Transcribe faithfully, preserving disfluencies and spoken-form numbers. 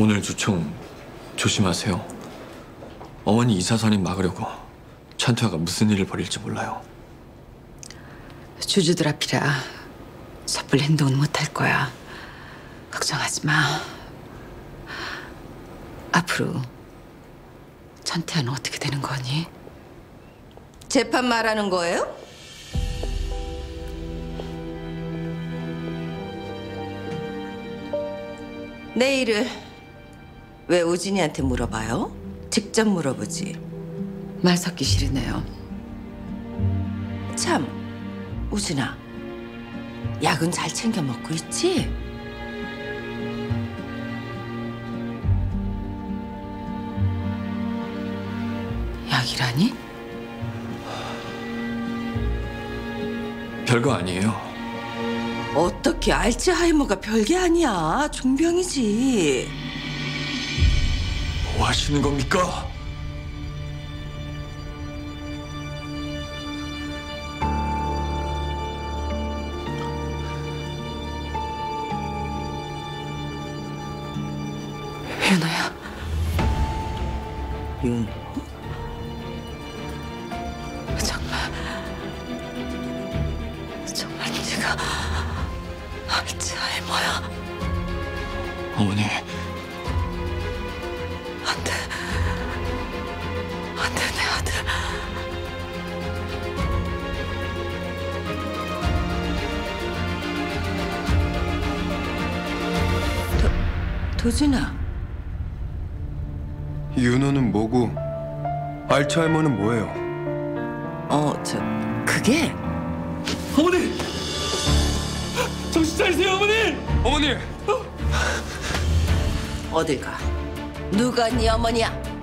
오늘 주총 조심하세요. 어머니 이사선임 막으려고 찬투아가 무슨 일을 벌일지 몰라요. 주주들 앞이라 섣불리 행동은 못할 거야. 걱정하지 마. 앞으로 천태아는 어떻게 되는 거니? 재판 말하는 거예요? 내일을 왜 우진이한테 물어봐요? 직접 물어보지. 말 섞기 싫으네요. 참, 우진아. 약은 잘 챙겨 먹고 있지? 약이라니? 별거 아니에요. 어떻게 알츠하이머가 별게 아니야. 중병이지. 뭐 하시는 겁니까? 윤호야. 윤호? 정말 정말 네가 알츠하이머야. 어머니, 안 돼. 안 돼, 내 아들. 도진아. 윤호는 뭐고 알츠하이머는 뭐예요? 어, 저 그게 어머니! 정신 차리세요, 어머니! 어머니! 어딜 가? 누가 네 어머니야?